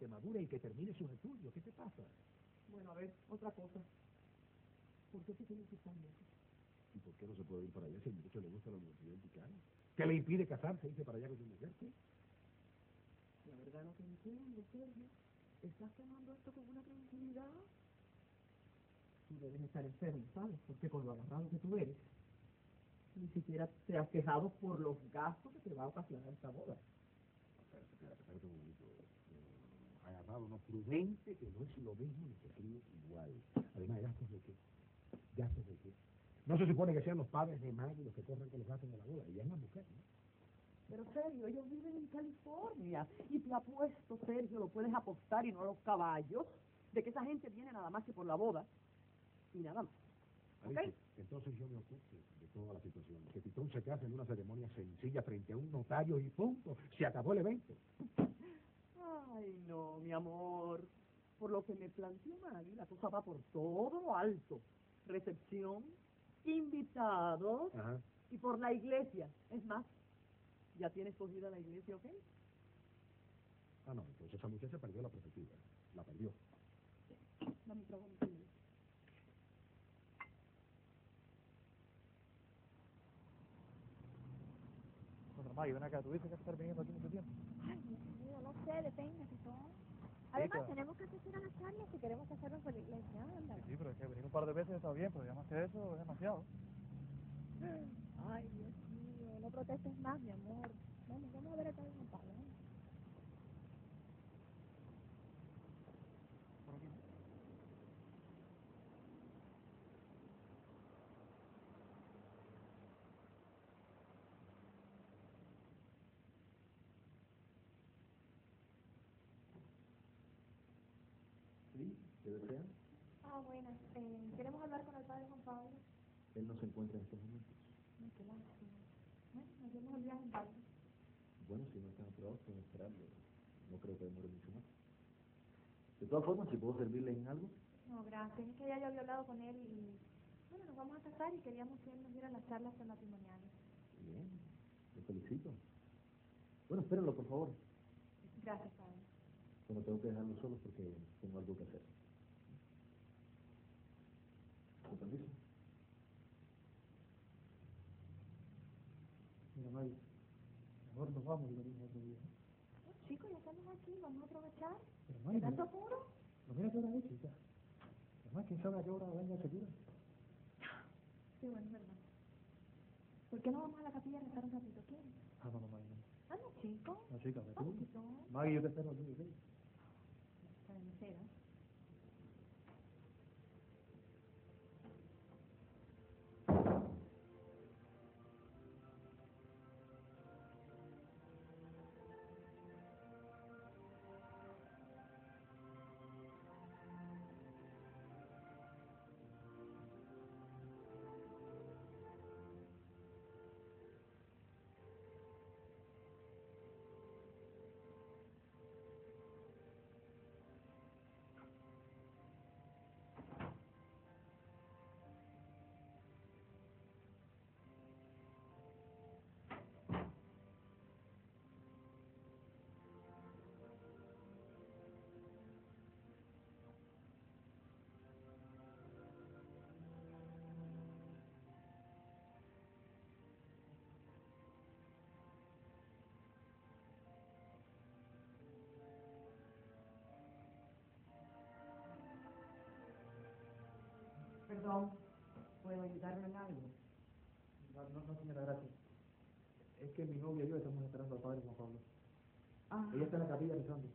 madure y que termine sus estudios. ¿Qué te pasa? Bueno, a ver, otra cosa. ¿Por qué te tienes que estar lejos? ¿Y por qué no se puede ir para allá si al muchacho le gusta la universidad en Picaro? ¿Qué le impide casarse e irse para allá con su mujer? ¿Qué? La verdad no te entiendo, Sergio. ¿Estás tomando esto con una tranquilidad? Tú debes estar enfermo, ¿sabes? Porque con lo agarrado que tú eres, ni siquiera te has quejado por los gastos que te va a ocasionar esta boda. Espérate un momento. Agarrado, no prudente, que no es lo mismo ni se escribe igual. Además, ¿gastos de qué? ¿Gastos de qué? No se supone que sean los padres de Maggie los que corren con los gastos de la boda, y es la mujer, ¿no? Pero Sergio, ellos viven en California. Y te apuesto, Sergio, lo puedes apostar y no a los caballos, de que esa gente viene nada más que por la boda y nada más. Alicia, entonces yo me ocupo de toda la situación. Que Titón se case en una ceremonia sencilla frente a un notario y punto. Se acabó el evento. Ay, no, mi amor. Por lo que me planteó Maggie, la cosa va por todo lo alto. Recepción, invitados. Ajá. Y por la iglesia. Es más, ya tienes cogida la iglesia, ¿ok? Ah, no, entonces esa muchacha perdió la perspectiva. La perdió. Dame un trago, mi señor. Bueno, Maggie, ven acá, ¿tú dices que estar viniendo aquí mucho tiempo? Ay, Dios mío, no sé, depende de todo. Además, tenemos que asistir a las charlas si queremos hacerlo por la iglesia, ándale. Sí, pero es que venir un par de veces está bien, pero ya más que eso es demasiado. Ay, Dios mío, no protestes más, mi amor. Vamos a ver el padre Juan Pablo, ¿no? Por aquí. ¿Sí? ¿Qué desean? Ah, bueno, queremos hablar con el padre Juan Pablo. Él no se encuentra en estos momentos. Ay, qué lástima. Bueno, nos vemos el viaje en barco. Bueno, si no están apurados, pueden esperarlo. No creo que demore mucho más. De todas formas, si puedo servirle en algo. No, gracias. Es que ya yo había hablado con él y, bueno, nos vamos a casar y queríamos que él nos diera las charlas prematrimoniales. Bien, lo felicito. Bueno, espérenlo, por favor. Gracias, padre. Bueno, tengo que dejarlo solo porque tengo algo que hacer. ¿Con permiso? Mira, Maggie, mejor nos vamos y venimos otro día. Chicos, ya estamos aquí, vamos a aprovechar. Pero ¿De Maggie, tanto apuro? no mira qué hora es, chica. Además, ¿quién sabe a qué hora venga el seguro? Sí, bueno, es verdad. ¿Por qué no vamos a la capilla a rezar un ratito? ¿Quieres? Ah, no, Maggie, no. Ah, no, chico. No, chica, ve Vamos, tú. chico. Maggie, yo te espero aquí, ¿ok? Está de mesera. Perdón, ¿puedo ayudarle en algo? No, señora, gracias. Es que mi novia y yo estamos esperando al padre Juan Pablo. Ah, Ella está en la capilla rezando.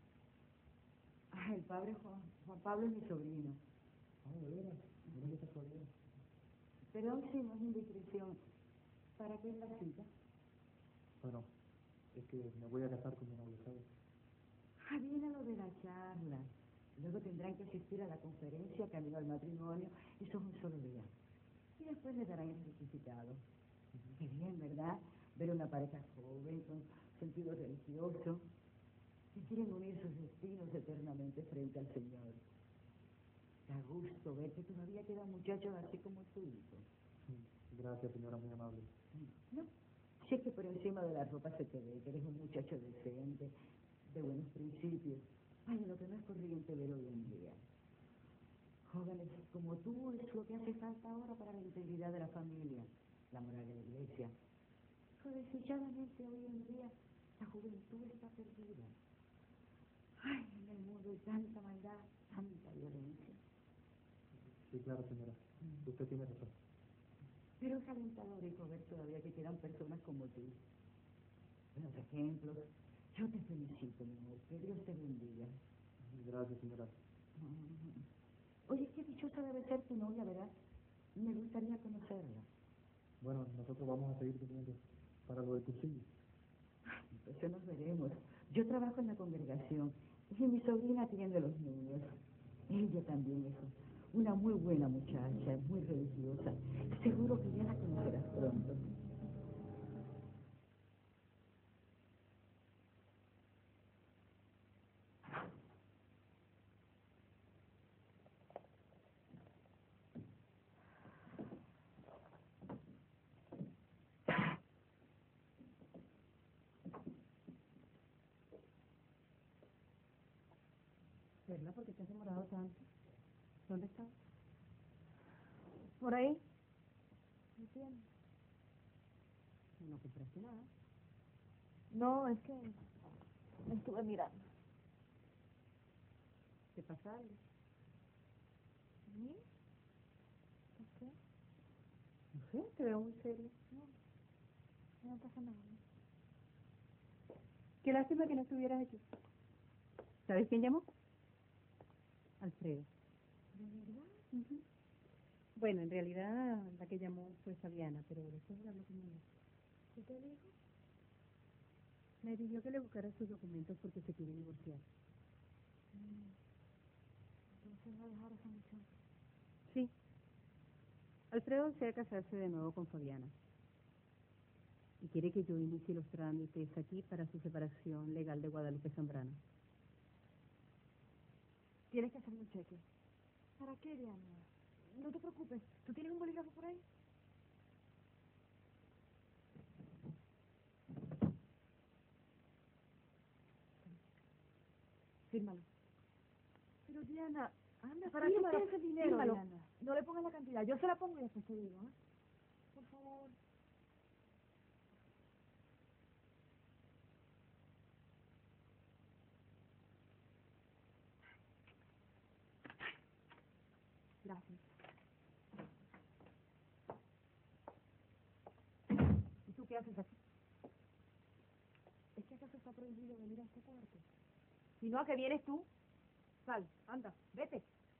el padre Juan Pablo es mi sobrino. Ah, ¿de veras? Mira qué casualidad. Perdón si no es indiscreción. ¿Para qué es la cita? Bueno, es que me voy a casar con mi novia, ¿sabes? Ah, viene lo de la charla. Luego tendrán que asistir a la conferencia camino al matrimonio. Eso es un solo día. Y después le darán el certificado. Qué bien, ¿verdad? Ver una pareja joven, con sentido religioso, que quieren unir sus destinos eternamente frente al Señor. Da gusto ver que todavía quedan muchachos así como tu hijo. Gracias, señora, muy amable. No, si es que por encima de la ropa se te ve que eres un muchacho decente, de buenos principios. Ay, lo que no es corriente ver hoy en día. Jóvenes como tú es lo que hace falta ahora para la integridad de la familia, la moral de la iglesia. Pero desdichadamente hoy en día la juventud está perdida. Ay, en el mundo hay tanta maldad, tanta violencia. Sí, claro, señora. Usted tiene razón. Pero es alentador, hijo, ver todavía que quedan personas como tú. Buenos ejemplos. Yo te felicito, mi amor. Que Dios te bendiga. Gracias, señora. Oye, qué dichosa debe ser tu novia, ¿verdad? Me gustaría conocerla. Bueno, nosotros vamos a seguir teniendo para lo del cursillo. Entonces nos veremos. Yo trabajo en la congregación y mi sobrina atiende a los niños. Ella también es una muy buena muchacha, es muy religiosa. Seguro que ya la conocerás pronto. Perla, ¿por qué te has demorado tanto? ¿Dónde estás? Por ahí. ¿Me entiendes? No compraste nada. No, es que me estuve mirando. ¿Te pasa algo? ¿Sí? ¿Por qué? No sé, te veo muy serio. No pasa nada. Qué lástima que no estuvieras aquí. ¿Sabes quién llamó? Alfredo. ¿De verdad? Ujú. Bueno, en realidad la que llamó fue Fabiana, pero después habló conmigo. ¿Qué te dijo? Me pidió que le buscara sus documentos porque se quiere divorciar. Entonces va a dejar a esa muchacha. Sí. Alfredo desea casarse de nuevo con Fabiana. Y quiere que yo inicie los trámites aquí para su separación legal de Guadalupe Zambrano. Tienes que hacerme un cheque. ¿Para qué, Diana? No te preocupes. ¿Tú tienes un bolígrafo por ahí? Fírmalo. Pero Diana, anda, ¿para Fírmalo, qué quieres el dinero, fírmalo. Diana? No le pongas la cantidad. Yo se la pongo y después te digo, ¿eh? Por favor. Gracias. ¿Y tú qué haces aquí? ¿Es que acaso está prohibido venir a este cuarto? Si no, ¿a qué vienes tú? Sal, anda, vete.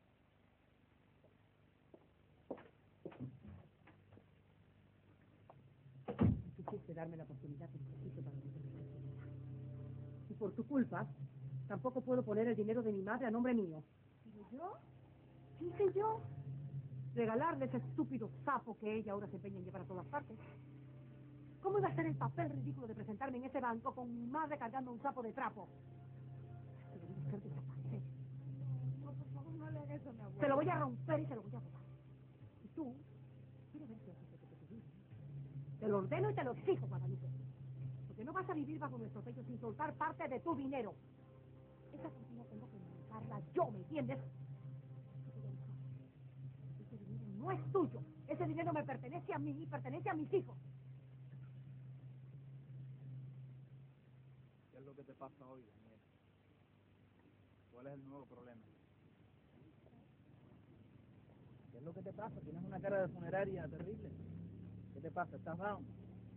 Quisiste darme la oportunidad que necesito para vivir. Y por tu culpa, tampoco puedo poner el dinero de mi madre a nombre mío. ¿Pero yo? ¿Qué hice yo? Regalarle ese estúpido sapo que ella ahora se empeña en llevar a todas partes. ¿Cómo iba a ser el papel ridículo de presentarme en ese banco con mi madre cargando un sapo de trapo? Eso debería ser desaparecer. No, por favor, no le hagas eso a mi abuela. Se lo voy a romper y se lo voy a botar. Y tú, quieres ver si haces lo que te pedí. Te lo ordeno y te lo exijo, Guadalupe. Porque no vas a vivir bajo nuestro techo sin soltar parte de tu dinero. Esa fortuna tengo que manejarla yo, ¿me entiendes? Ese dinero no es tuyo. Ese dinero me pertenece a mí y pertenece a mis hijos. ¿Qué es lo que te pasa hoy, Daniel? ¿Cuál es el nuevo problema? ¿Qué es lo que te pasa? Tienes una cara de funeraria terrible. ¿Qué te pasa? ¿Estás down?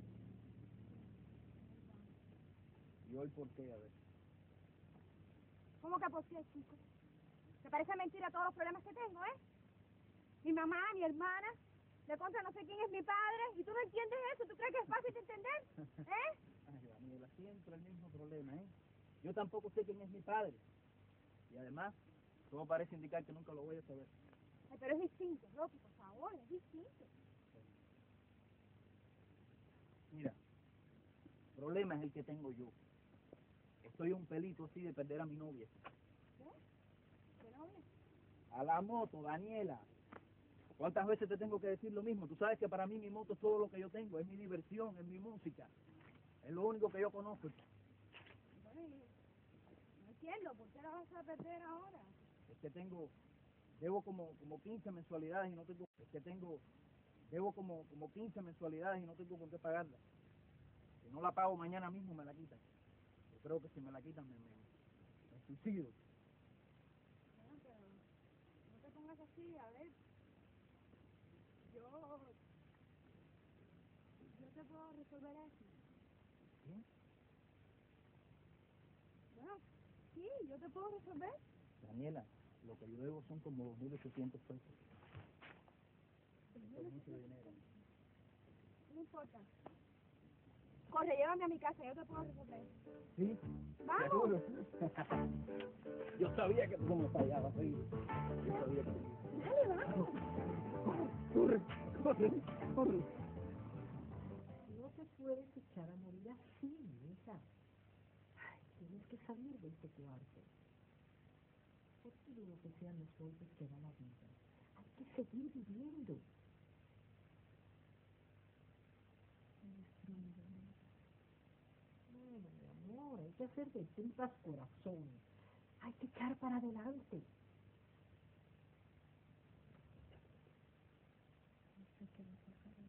¿Y hoy por qué? A ver. ¿Cómo que por qué, chico? ¿Te parece mentira todos los problemas que tengo, eh? Mi mamá, mi hermana, de contra no sé quién es mi padre, y tú no entiendes eso. ¿Tú crees que es fácil de entender? ¿Eh? Ay, Daniela, siempre el mismo problema, ¿eh? Yo tampoco sé quién es mi padre. Y además, todo parece indicar que nunca lo voy a saber. Ay, pero es distinto, Rocky, por favor, es distinto. Mira, el problema es el que tengo yo. Estoy un pelito así de perder a mi novia. ¿Qué novia? A la moto, Daniela. ¿Cuántas veces te tengo que decir lo mismo? Tú sabes que para mí mi moto es todo lo que yo tengo, es mi diversión, es mi música. Es lo único que yo conozco. Bueno, y no hay entiendo. ¿Por qué la vas a perder ahora? Es que debo como 15 mensualidades y no tengo, debo como 15 mensualidades y no tengo con qué pagarla. Si no la pago mañana mismo me la quitan. Yo creo que si me la quitan me suicido. Bueno, pero no te pongas así, a ver. Yo te puedo resolver eso. ¿Qué? Bueno, sí, yo te puedo resolver. Daniela, lo que yo debo son como 2.800 pesos. Eso es mucho dinero. No importa. Corre, llévame a mi casa, yo te puedo resolver. ¿Sí? ¡Vamos! ¿Seguro? Yo sabía que tú no me fallabas, sí. Yo sabía que tú. Dale, vamos. Corre, corre, corre. No te puedes echar a morir así, hija. Ay, tienes que salir de este cuarto. Por todo lo que sean los golpes que da la vida, hay que seguir viviendo. Bueno, mi amor, hay que hacer de tripas corazón. Hay que echar para adelante. No sé qué vas a hacer.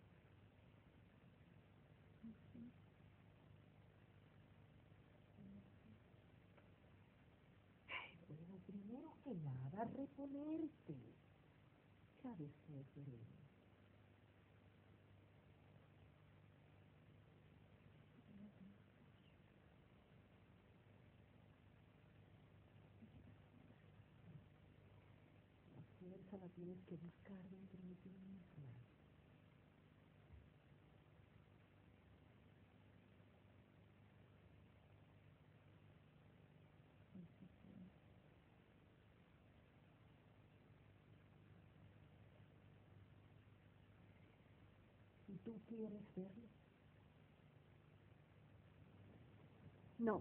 Bueno, primero que nada, reponerte. Ya después veremos. La fuerza la tienes que buscar dentro de ti misma. ¿Y tú quieres verlo? No.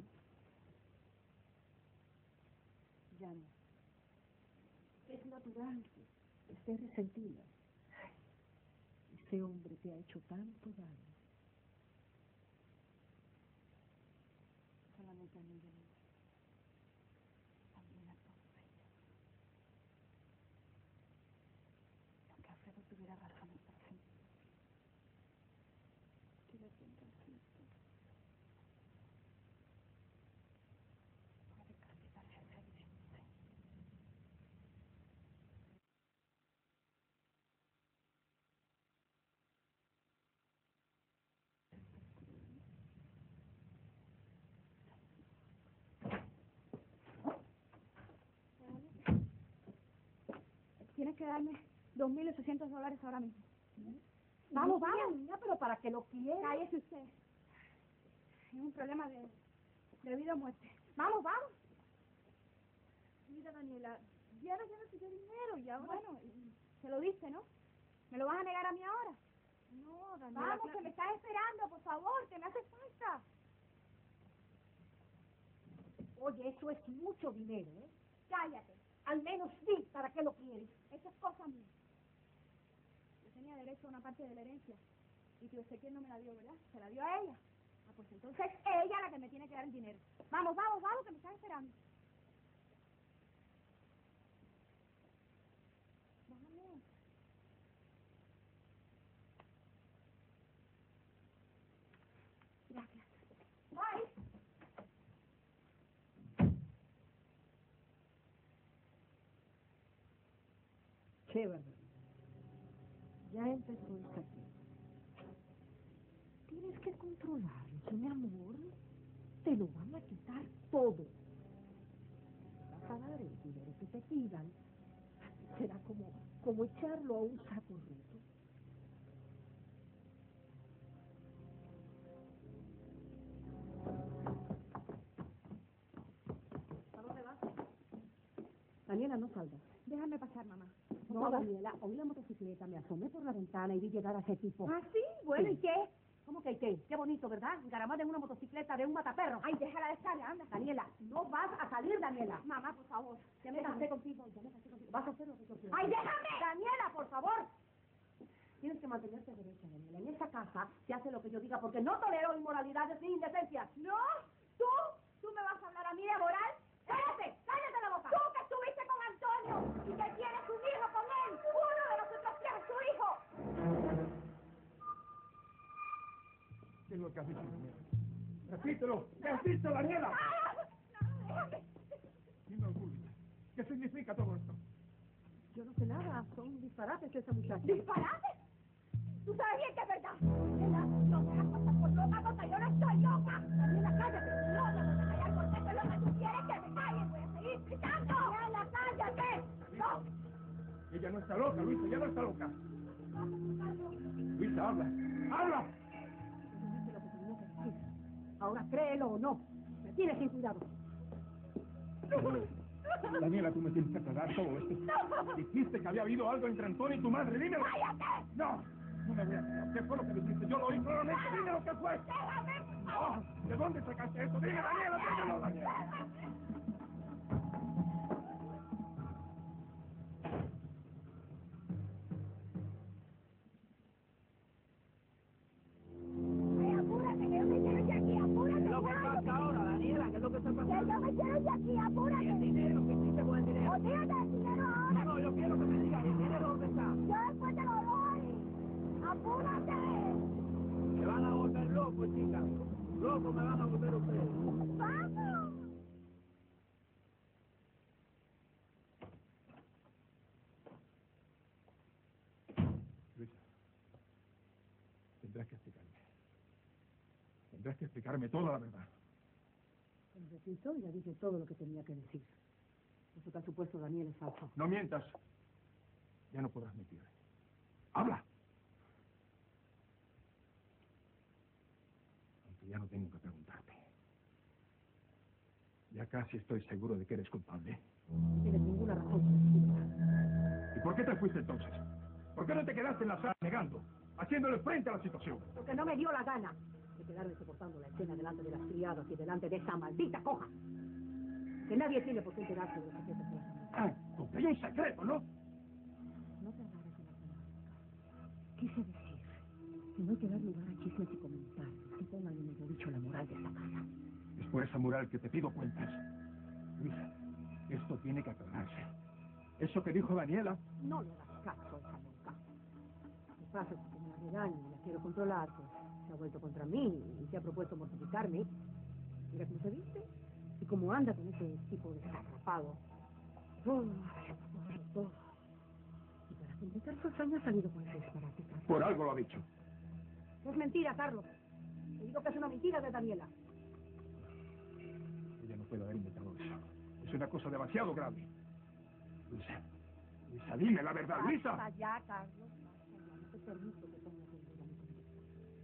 Ya no. Es natural que estés resentida. Ese hombre te ha hecho tanto daño. Solamente a mí, Janina. También a todos ellos. Y aunque Alfredo tuviera razones para sentir, quédate en conflicto. Puede castigarse a serio. Tienes que darme $2.800 ahora mismo. Vamos, vamos. Niña, pero ¿para qué lo quieres? Cállese usted. Es un problema de vida o muerte. Vamos, vamos. Mira, Daniela, ya no te dio dinero y ahora... Bueno, se lo diste, ¿no? ¿Me lo vas a negar a mí ahora? No, Daniela. Vamos, que me estás esperando, por favor, que me hace falta. Oye, eso es mucho dinero, ¿eh? Cállate. Al menos di para qué lo quieres. Eso es cosa mía. Yo tenía derecho a una parte de la herencia. Y tío Ezequiel no me la dio, ¿verdad? Se la dio a ella. Ah, pues entonces ella la que me tiene que dar el dinero. Vamos, vamos, vamos, que me están esperando. Vamos. Gracias. Bye. Qué barbaridad. Ya empezó esta crisis. Tienes que controlarlo, mi amor. Te lo van a quitar todo. Vas a dar el dinero que te pidan. Será como echarlo a un saco roto. ¿A dónde vas? Daniela, no salgas. Déjame pasar, mamá. No, Daniela, oí la motocicleta, me asomé por la ventana y vi llegar a ese tipo. ¿Ah, sí? Bueno, Sí. ¿y qué? ¿Cómo que qué? Qué bonito, ¿verdad? Encaramada en una motocicleta de un mataperro. Ay, déjala de estar, anda. Daniela, no vas a salir, Daniela. Mamá, por favor. Ya me casé contigo, ya me casé contigo. Vas a hacer lo que yo quiero. ¡Ay, déjame! Daniela, por favor. Tienes que mantenerte derecha, Daniela. En esta casa se hace lo que yo diga porque no tolero inmoralidades ni indecencias. ¿No? ¿Tú? ¿Tú me vas a hablar a mí de moral? ¡Cállate! ¡Cállate la boca! ¡Tú que estuviste con Antonio y que tienes un hijo con él! ¡Uno de nosotros tiene su hijo! ¿Qué es lo que has dicho, Daniela? Repítelo. ¿Qué has dicho, Daniela? Dime, Urquía, ¿qué significa todo esto? Yo no sé nada, son disparates de esa muchacha. ¿Disparates? Tú sabes bien que es verdad. Daniela, no me hagas pasar por loca, porque yo no estoy loca. Daniela, cállate. No te voy a callar porque eso es lo que tú quieres que me calle. Voy a seguir gritando. Daniela, cállate. No. Ella no está loca, Luisa, ella no está loca. Luisa, habla. ¡Habla! Ahora créelo o no, me tienes sin cuidado. Daniela, tú me tienes que aclarar todo esto. Dijiste que había habido algo entre Antonio y tu madre, dímelo. ¡Cállate! No, no me voy a creer. ¿Qué fue lo que dijiste? Yo lo oí claramente, dime lo que fue. ¡Déjame! No, ¿de dónde sacaste eso? Dime, Daniela, dímelo, Daniela. Ay, apúrate, que yo me quiero ir de aquí, apúrate. ¿Qué es lo que pasa ahora, Daniela? ¿Qué es lo que está Que pasando? yo me quiero ir de aquí, apúrate. ¿Y el dinero? ¿Qué hiciste con el dinero? Olvídate del dinero ahora. No, yo quiero que me digas, ¿el dinero dónde está? Yo después te lo doy. Apúrate. Me van a volver loco, chica. Loco me van a volver ustedes. Vamos. Luisa, tendrás que explicarme. Tendrás que explicarme toda la verdad. Cuando repito, ya dije todo lo que tenía que decir. Eso que ha supuesto Daniel es falso. No mientas. Ya no podrás mentir. ¡Habla! Aunque ya no tengo que preguntarte. Ya casi estoy seguro de que eres culpable. No tienes ninguna razón para decirlo. ¿Y por qué te fuiste entonces? ¿Por qué no te quedaste en la sala negando, haciéndole frente a la situación? Porque no me dio la gana de quedarme soportando la escena delante de las criadas y delante de esa maldita coja. Que nadie tiene por qué enterarse de los secretos de la familia. Ah, porque hay un secreto, ¿no? No te agarres de la temática. Quise decir que no hay que dar lugar a chismes y comentarios que pongan en el dicho la moral de esta casa. Es por esa moral que te pido cuentas. Luisa, esto tiene que aclararse. Eso que dijo Daniela... No le hagas caso a esa loca. Lo que pasa es que como la regaño y la quiero controlar, pues se ha vuelto contra mí y se ha propuesto mortificarme. Mira cómo se viste y cómo anda con ese tipo de desarrapado. Todo. Y para completar sus años ha salido con ese disparate. Por algo lo ha dicho. Es mentira, Carlos. Te digo que es una mentira de Daniela. Ella no puede haber inventado eso. Es una cosa demasiado grave. Luisa, Luisa, dime la verdad, Luisa. Basta ya, Carlos. Basta ya. No te permito que pongas en duda mi convicción.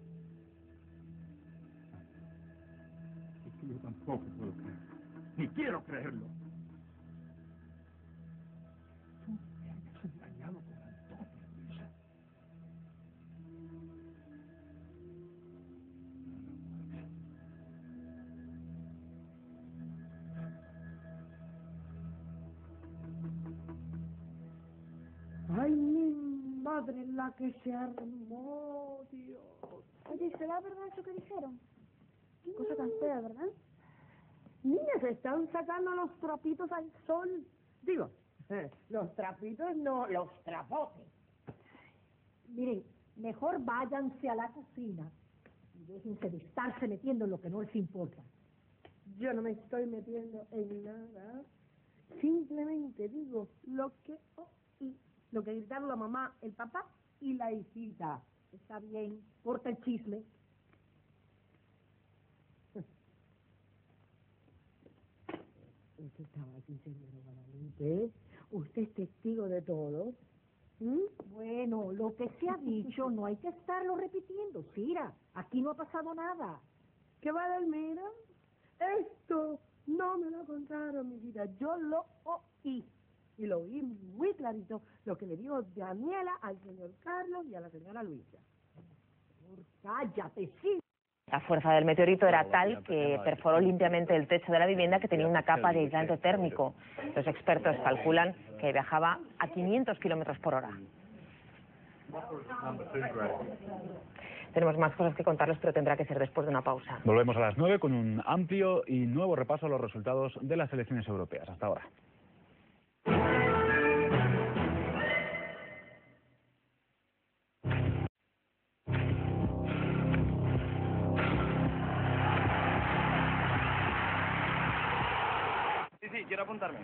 Es que yo tampoco puedo creerlo. Ni quiero creerlo. Tú me has engañado con Antonio, Luisa. Ay, mi madre, la que se armó, Dios. Oye, ¿será verdad eso que dijeron? Qué cosa tan fea, ¿verdad? Niñas, están sacando los trapitos al sol. Digo, los trapitos no, los trapotes. Miren, mejor váyanse a la cocina y déjense de estarse metiendo en lo que no les importa. Yo no me estoy metiendo en nada. Simplemente digo lo que oí, lo que gritaron la mamá, el papá y la hijita. Está bien, corta el chisme. ¿Usted estaba aquí, señora Guadalupe? ¿Usted es testigo de todo? Bueno, lo que se ha dicho no hay que estarlo repitiendo, Cira. Aquí no ha pasado nada. ¿Qué va, Delmira? Esto no me lo contaron, mi vida. Yo lo oí. Y lo oí muy clarito, lo que le dijo Daniela al señor Carlos y a la señora Luisa. Cállate, sí. La fuerza del meteorito era tal que perforó limpiamente el techo de la vivienda, que tenía una capa de aislante térmico. Los expertos calculan que viajaba a 500 kilómetros por hora. Tenemos más cosas que contarles, pero tendrá que ser después de una pausa. Volvemos a las 9 con un amplio y nuevo repaso a los resultados de las elecciones europeas. Hasta ahora. Sí, quiero apuntarme.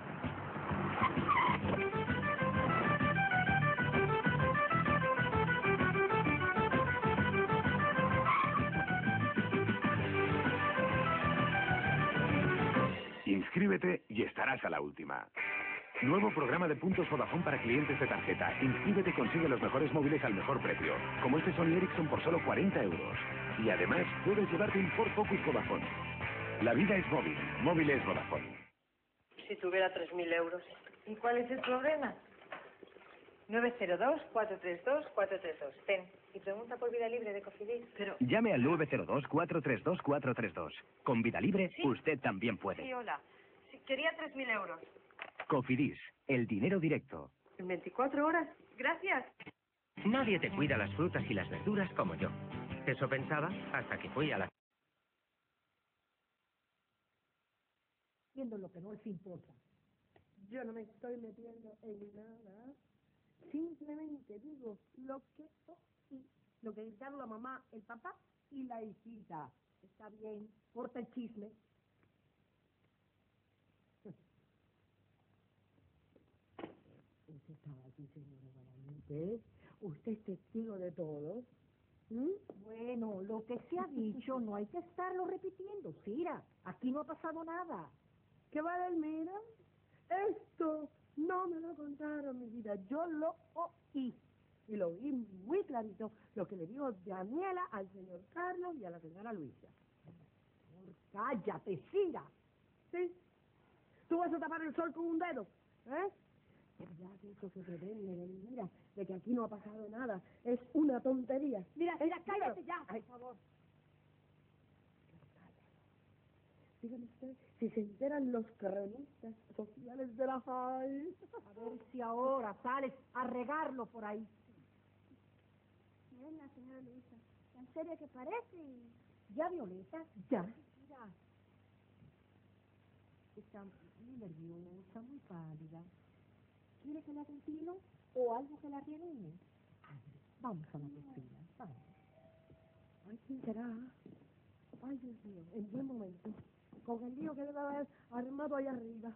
Inscríbete y estarás a la última. Nuevo programa de puntos Vodafone para clientes de tarjeta. Inscríbete y consigue los mejores móviles al mejor precio. Como este Sony Ericsson por solo 40 euros. Y además puedes llevarte un Ford Focus Vodafone. La vida es móvil. Móvil es Vodafone. Si tuviera 3.000 euros. ¿Y cuál es el problema? 902-432-432. Ten. Y pregunta por Vida Libre de Cofidis. Pero... Llame al 902-432-432. Con Vida Libre, ¿Sí? Usted también puede. Sí, hola. Sí, quería 3.000 euros. Cofidis, el dinero directo. ¿En 24 horas? Gracias. Nadie te cuida las frutas y las verduras como yo. Eso pensaba hasta que fui a la... Viendo lo que no les importa. Yo no me estoy metiendo en nada. Simplemente digo lo que oí, lo que gritaron la mamá, el papá y la hijita. Está bien, corta el chisme. Usted estaba aquí, señora Guadalupe. Usted es testigo de todo. Bueno, lo que se ha dicho no hay que estarlo repitiendo. Cira, aquí no ha pasado nada. ¿Qué va, Delmira? Esto no me lo contaron, mi vida. Yo lo oí. Y lo oí muy clarito, lo que le dijo Daniela al señor Carlos y a la señora Luisa. Cállate, Cira. ¿Sí? ¿Tú vas a tapar el sol con un dedo? ¿Eh? Ya que eso se pretende, mira, de que aquí no ha pasado nada. Es una tontería. Mira, cállate ya, por favor. Dígame usted, si se enteran los cronistas sociales de la JAI, a ver si ahora sales a regarlo por ahí. Miren la señora Luisa, tan seria que parece y... ¿Ya, Violeta? Ya. Mira. Está muy nerviosa, muy pálida. ¿Quiere que la haga un tiro o algo que la riene? Vamos a la cocina, vamos. Ay, ¿quién será? Ay, Dios mío, en buen momento. Con el lío que debe haber armado ahí arriba.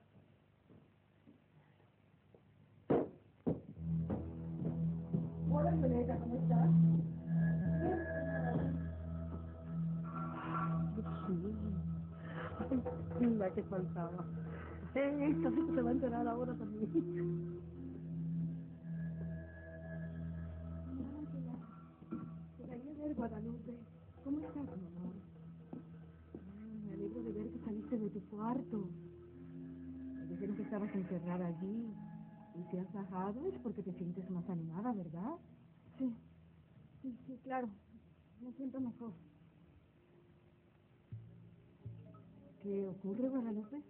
Hola, Violeta, ¿cómo estás? Sí, la que faltaba. Esto sí que se va a enterar ahora también. Te quería ver, Guadalupe. ¿Cómo estás, mi amor? Me alegro de ver que saliste de tu cuarto. Me dijeron que estabas encerrada allí. Y si has bajado es porque te sientes más animada, ¿verdad? Sí, claro. Me siento mejor. ¿Qué ocurre, Guadalupe?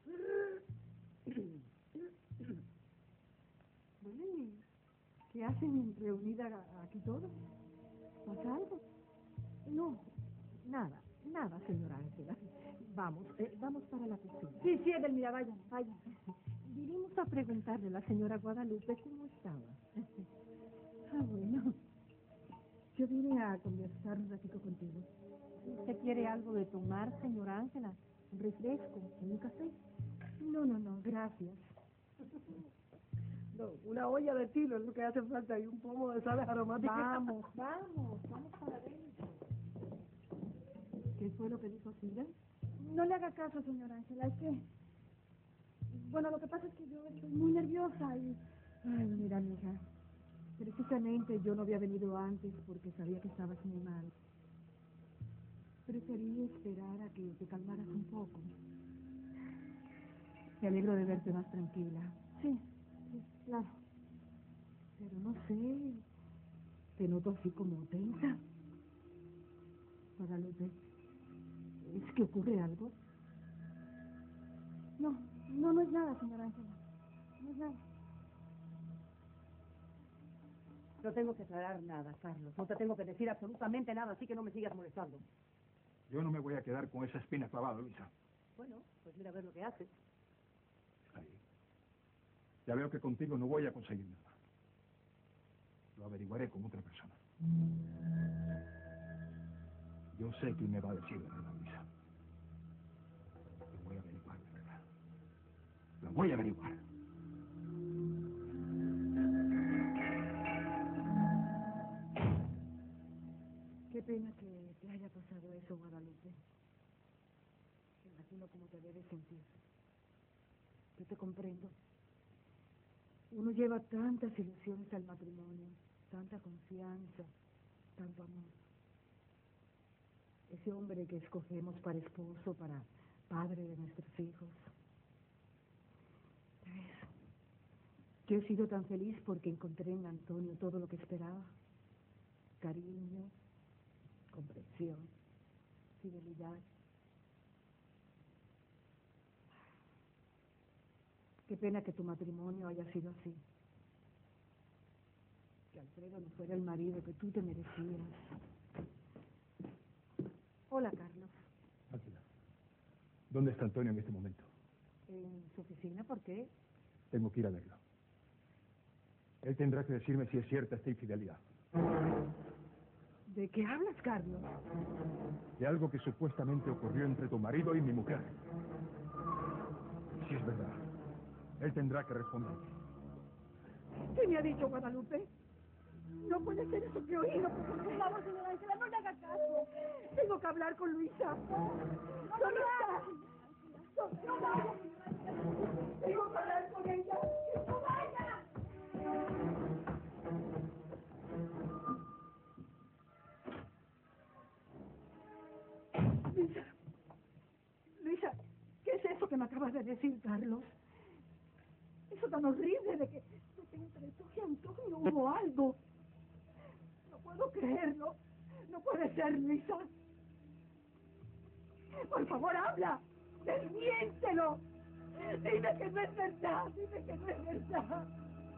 Bueno, ¿y qué hacen reunida aquí todos? ¿Pasa algo? No, nada, señora Ángela. Vamos para la cocina. Sí, Edelmira, vaya. Vinimos a preguntarle a la señora Guadalupe cómo estaba. Bueno, yo vine a conversar un ratito contigo. ¿Usted quiere algo de tomar, señora Ángela? ¿Un refresco? ¿Un café? No, gracias. No, una olla de tilo es lo que hace falta y un pomo de sales aromáticas. Vamos para adentro. ¿Qué fue lo que dijo Cira? No le haga caso, señora Ángela, es que... Bueno, lo que pasa es que yo estoy muy nerviosa y... Ay, mira, mija, precisamente yo no había venido antes porque sabía que estabas muy mal. Preferí esperar a que te calmaras un poco. Me alegro de verte más tranquila. Sí, claro. Pero no sé, te noto así como tensa. Guadalupe, ¿es que ocurre algo? No es nada, señora Ángela. No es nada. No tengo que aclarar nada, Carlos. No te tengo que decir absolutamente nada, así que no me sigas molestando. Yo no me voy a quedar con esa espina clavada, Luisa. Bueno, pues mira a ver lo que haces. Está bien. Ya veo que contigo no voy a conseguir nada. Lo averiguaré con otra persona. Yo sé quién me va a decir la verdad, Luisa. Lo voy a averiguar, de verdad. Lo voy a averiguar. Qué pena que te haya pasado eso, Guadalupe. Me imagino cómo te debes sentir. Yo te comprendo. Uno lleva tantas ilusiones al matrimonio, tanta confianza, tanto amor. Ese hombre que escogemos para esposo, para padre de nuestros hijos. ¿Ves? Yo he sido tan feliz porque encontré en Antonio todo lo que esperaba. Cariño, comprensión, fidelidad. Qué pena que tu matrimonio haya sido así. Que Alfredo no fuera el marido que tú te merecías. Hola, Carlos. Ángela, ¿dónde está Antonio en este momento? ¿En su oficina? ¿Por qué? Tengo que ir a verlo. Él tendrá que decirme si es cierta esta infidelidad. ¿De qué hablas, Carlos? De algo que supuestamente ocurrió entre tu marido y mi mujer. Si es verdad, él tendrá que responder. ¿Qué me ha dicho Guadalupe? No puede ser eso que he oído. Por favor, señora Ángela, no le haga caso. Tengo que hablar con Luisa. ¿Dónde está? No vaya. Tengo que hablar con ella. ¡No vaya! Luisa. Luisa, ¿qué es eso que me acabas de decir, Carlos? Eso tan horrible de que entre tú y Antonio hubo algo. No puedo creerlo. No puede ser, Luisa. Por favor, habla. Desmiéntelo. Dime que no es verdad. Dime que no es verdad.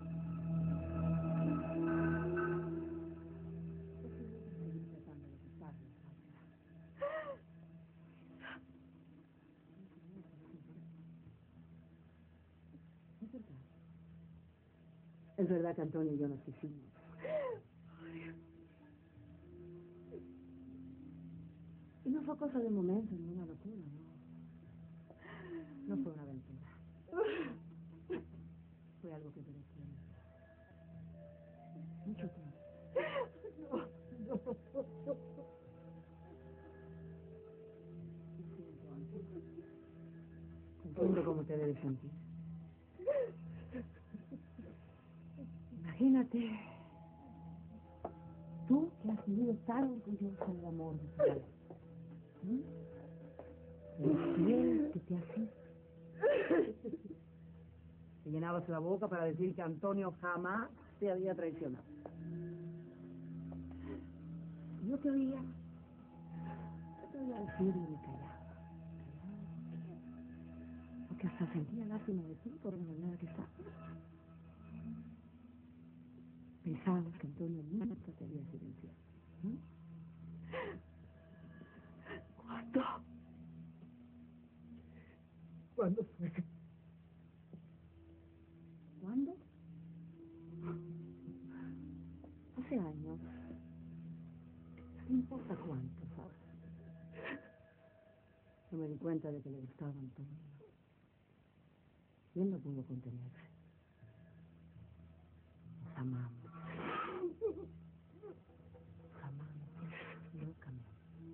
Es verdad que Antonio y yo nos quisimos. Y no fue cosa de momento ni una locura, no. No fue una aventura. Fue algo que duró tiempo. Mucho tiempo. No. Siento, Ángel. Entiendo cómo te debes sentir. Imagínate, tú que has vivido tan orgullosa del amor de tu padre. El fiel que te has sido. Te llenabas la boca para decir que Antonio jamás te había traicionado. Yo te oía decirlo y me callaba. Porque hasta sentía lástima de ti por la manera que estás. Pensabas que Antonio nunca te había silenciado. ¿Cuándo? ¿Cuándo fue? ¿Cuándo? Hace años. No importa cuánto, ¿sabes? Yo me di cuenta de que le gustaba a Antonio. Y él no pudo contenerse. Nos amamos. Nos amamos locamente.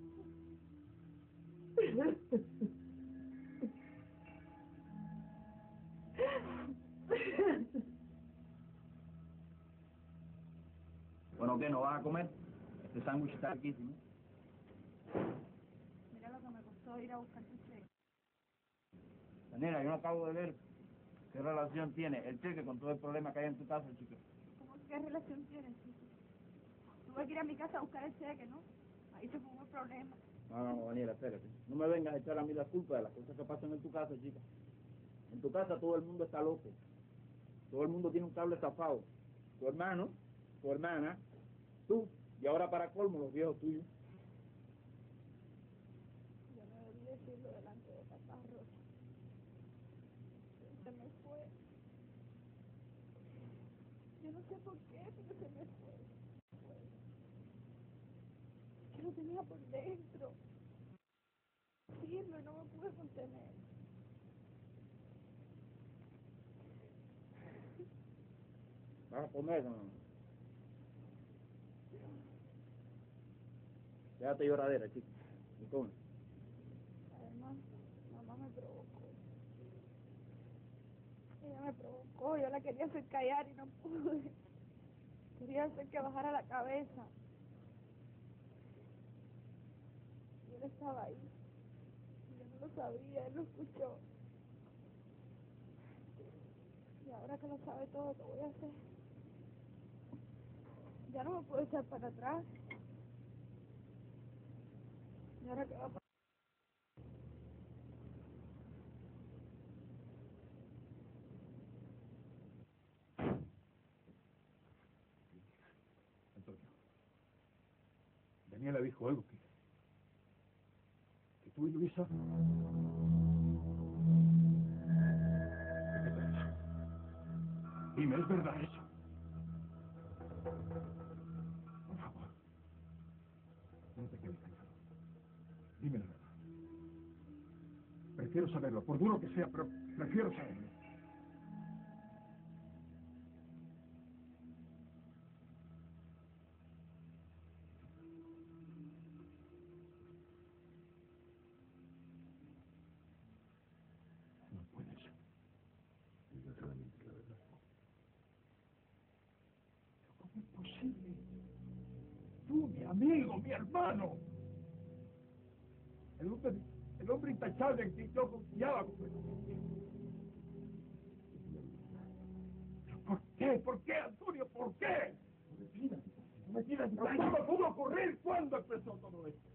Bueno, ¿qué? ¿No vas a comer? Este sándwich está riquísimo. Mira lo que me costó ir a buscar tu cheque. Daniela, yo no acabo de ver qué relación tiene el cheque con todo el problema que hay en tu casa, chica. ¿Cómo qué relación tienes, chico? Tuve que ir a mi casa a buscar el cheque, ¿no? Ahí se fue un problema. No, Daniela, espérate. No me vengas a echar a mí la culpa de las cosas que pasan en tu casa, chica. En tu casa todo el mundo está loco. Todo el mundo tiene un cable estafado. Tu hermano tu hermana, tú, y ahora para colmo los viejos tuyos. Yo no debí decirlo delante de papá, Rosa. Se me fue. Yo no sé por qué, pero se me fue. Yo lo tenía por dentro. Decirlo y no me pude contener. Vas a comer, no. Déjate lloradera, chico. Y come. Además, mamá me provocó. Ella me provocó, yo la quería hacer callar y no pude. Quería hacer que bajara la cabeza. Y él estaba ahí. Y yo no lo sabía, él lo escuchó. Y ahora que lo sabe todo, ¿qué voy a hacer? Ya no me puedo echar para atrás. ¿Y ahora qué va a pasar? Antonio, Daniela dijo algo que tú y Luisa... ¿Qué te traes? Dime, ¿es verdad eso? Por favor, no te quedes callado. Dime la verdad. Prefiero saberlo, por duro que sea, pero prefiero saberlo. No puedes. Desgraciadamente, la verdad. ¿Cómo es posible? Tú, mi amigo, mi hermano. El hombre intachable en quien yo confiaba completamente. ¿Pero por qué? ¿Por qué, Antonio? ¿Por qué? No me pidas. ¿Cómo pudo ocurrir? ¿Cuándo empezó todo esto?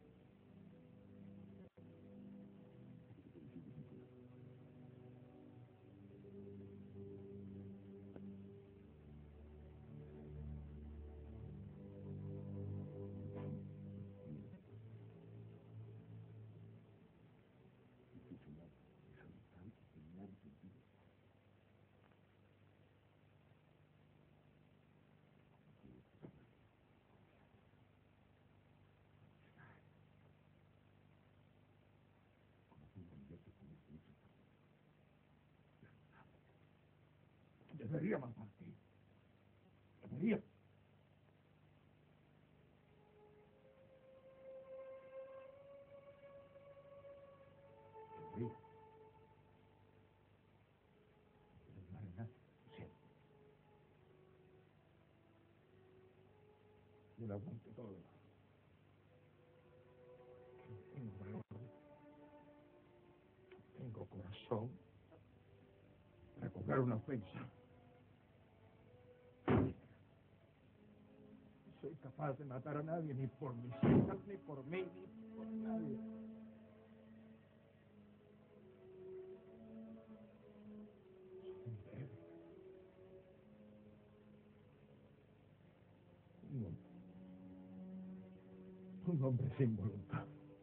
Debería matarte. Debería. Debería. Pero no haré nada. Lo siento. Yo lo aguanto todo. No tengo valor. No tengo corazón para cobrar una ofensa. No soy capaz de matar a nadie, ni por mis hijas, ni por mí, ni por nadie. Un hombre sin voluntad.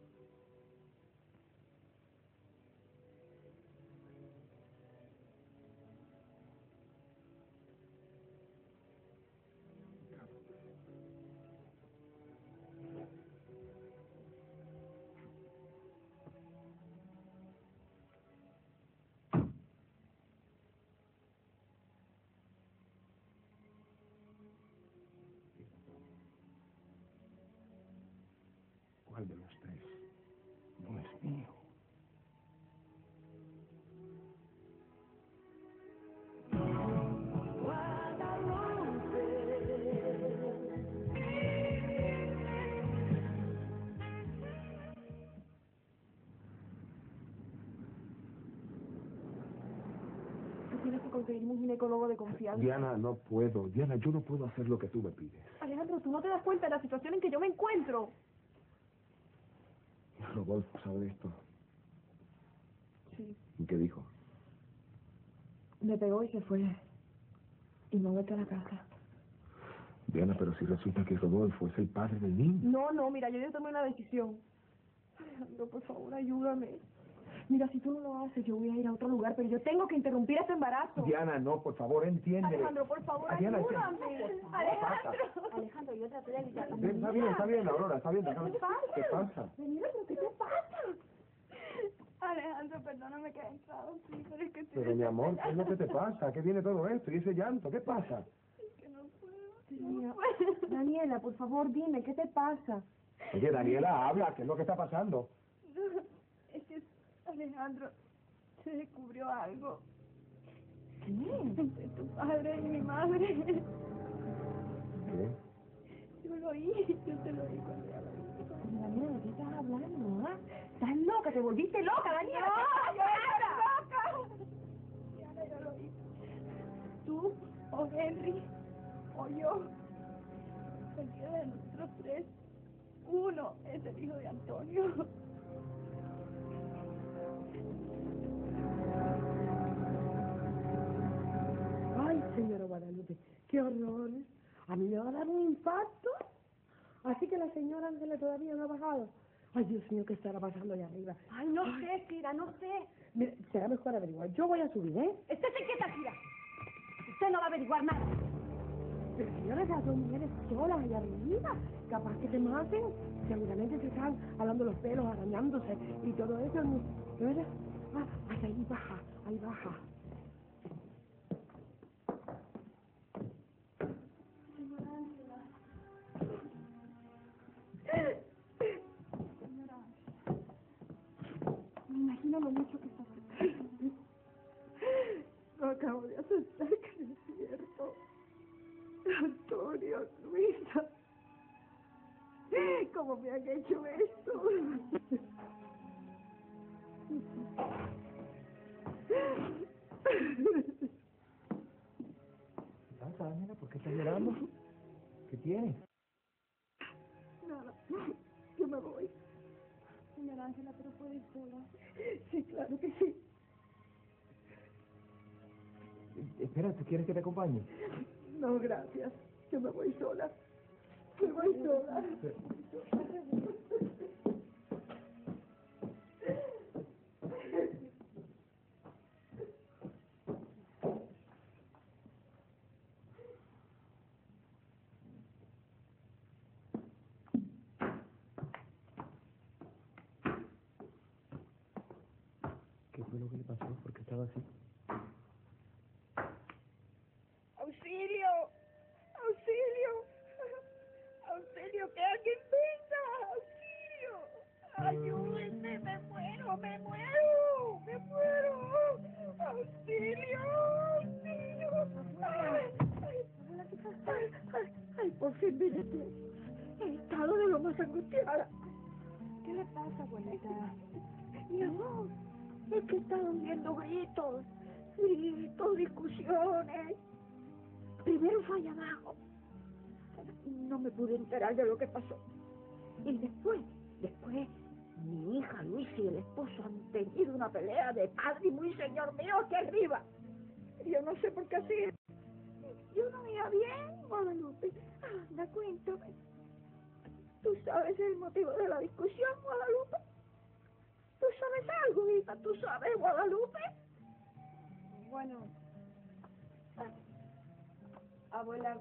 ¿Cuál de los tres no es mío? Tú tienes que conseguirme un ginecólogo de confianza. Diana, no puedo. Diana, yo no puedo hacer lo que tú me pides. Alejandro, tú no te das cuenta de la situación en que yo me encuentro. Rodolfo sabe esto. Sí. ¿Y qué dijo? Me pegó y se fue. Y no vete a la casa. Diana, pero si resulta que Rodolfo es el padre del niño. No, mira, yo ya tomé una decisión. Alejandro, por favor, ayúdame. Mira, si tú no lo haces, yo voy a ir a otro lugar, pero yo tengo que interrumpir este embarazo. Diana, no, por favor, entiende. Alejandro, por favor, Diana, ayúdame. Alejandro, yo traté de evitar... Está bien, Aurora, está bien. Déjame. ¿Qué pasa? Mira, pero ¿qué te pasa? Alejandro, perdóname que he entrado, sí, pero es que estoy... Pero mi amor, ¿qué es lo que te pasa? ¿Qué viene todo esto? ¿Y ese llanto? ¿Qué pasa? Que no puedo. Mira, Daniela, por favor, dime, ¿qué te pasa? Oye, Daniela, habla, ¿qué es lo que está pasando? Es que Alejandro se descubrió algo ¿Qué? entre tu padre y mi madre. ¿Qué? Yo te lo oí cuando ella lo hizo. Daniela, ¿de qué estás hablando, ah? ¿Estás loca? ¿Te volviste loca, Daniela? ¡No, yo era loca! Diana, yo lo hice. Tú, o Henry, o yo. Cualquiera de nosotros tres, uno es el hijo de Antonio. Ay, señora Guadalupe, qué horror. A mí me va a dar un infarto. Así que la señora Ángela todavía no ha bajado. Ay, Dios mío, ¿qué estará pasando allá arriba? Ay, no sé, Kira, no sé. Mira, será mejor averiguar. Yo voy a subir, ¿eh? Estése quieta, Kira. Usted no va a averiguar nada. Pero señora, esas dos mujeres solas allá arriba, capaz que se maten. Seguramente se están jalando los pelos, arañándose y todo eso. ¿De verdad? Ah, ahí baja, ahí baja. Señora Ángela. Señora, me imagino lo mucho que está sufriendo. Lo acabo de aceptar que no es cierto. Antonio, Luisa, ¿cómo me han hecho esto? ¿Qué pasa, Daniela? ¿Por qué estás llorando? ¿Qué tienes? Nada, yo me voy. Señora Ángela, pero puede ir sola. Sí, claro que sí. Espera, ¿tú quieres que te acompañe? No, gracias. Yo me voy sola. Me voy sola. ¿Qué fue lo que le pasó? ¿Por qué estaba así? ¡Auxilio! ¡Auxilio! ¡Auxilio! ¡Que alguien venga! ¡Auxilio! ¡Ayúdenme! ¡Me muero! ¡Me muero! ¡Me muero! ¡Auxilio! ¡Auxilio! Ay, por fin viniste. He estado de lo más angustiada. ¿Qué le pasa, abuelita? Mi amor, es que he estado oyendo gritos, discusiones. Primero fue allá abajo. No me pude enterar de lo que pasó. Y después, mi hija Luisa y el esposo han tenido una pelea de padre y muy señor mío aquí arriba. Yo no sé por qué así. Yo no iba bien, Guadalupe. Anda, cuéntame. ¿Tú sabes el motivo de la discusión, Guadalupe? ¿Tú sabes algo, hija? ¿Tú sabes, Guadalupe? Bueno, abuela,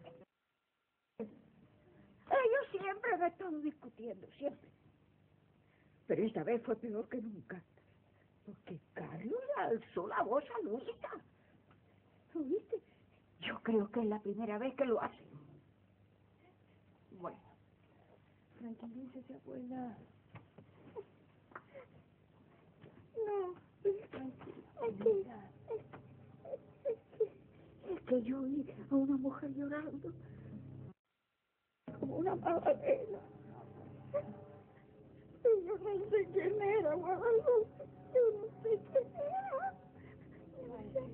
ellos siempre han estado discutiendo, siempre. Pero esta vez fue peor que nunca. Porque Carlos le alzó la voz a Luisa. ¿Lo viste? Yo creo que es la primera vez que lo hace. bueno, tranquilícese, abuela. No, es que yo oí a una mujer llorando como una magdalena. Y yo no sé quién era, Guadalupe. Yo no sé quién era. No sé.